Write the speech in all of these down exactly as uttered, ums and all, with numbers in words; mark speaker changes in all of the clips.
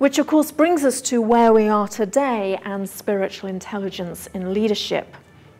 Speaker 1: Which of course brings us to where we are today and spiritual intelligence in leadership.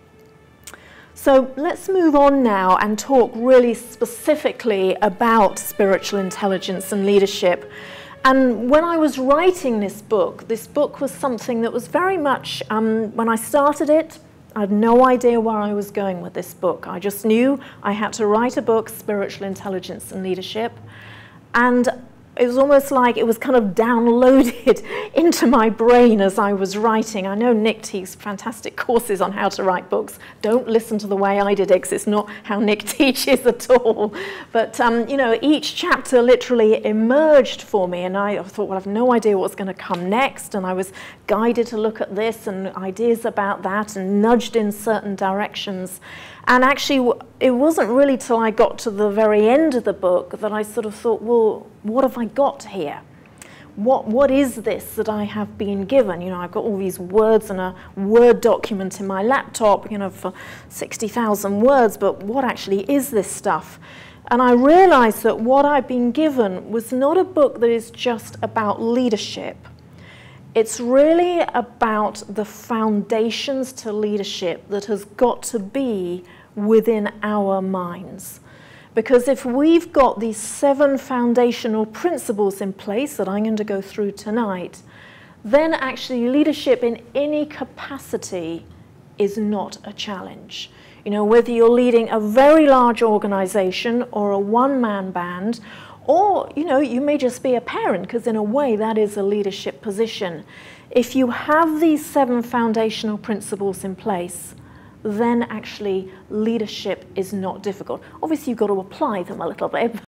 Speaker 1: So let's move on now and talk really specifically about spiritual intelligence and leadership. And when I was writing this book, this book was something that was very much, um, when I started it, I had no idea where I was going with this book. I just knew I had to write a book, Spiritual Intelligence and Leadership. And it was almost like it was kind of downloaded into my brain as I was writing. I know Nick teaches fantastic courses on how to write books. Don't listen to the way I did it, because it's not how Nick teaches at all. But, um, you know, each chapter literally emerged for me, and I thought, well, I've no idea what's going to come next, and I was guided to look at this and ideas about that and nudged in certain directions. And actually, it wasn't really till I got to the very end of the book that I sort of thought, well, what have I got here? What, what is this that I have been given? You know, I've got all these words in a Word document in my laptop, you know, for sixty thousand words, but what actually is this stuff? And I realized that what I've been given was not a book that is just about leadership. It's really about the foundations to leadership that has got to be within our minds. Because if we've got these seven foundational principles in place that I'm going to go through tonight, then actually leadership in any capacity is not a challenge. You know, whether you're leading a very large organization or a one-man band, or, you know, you may just be a parent, because in a way that is a leadership position. If you have these seven foundational principles in place, then actually leadership is not difficult. Obviously, you've got to apply them a little bit,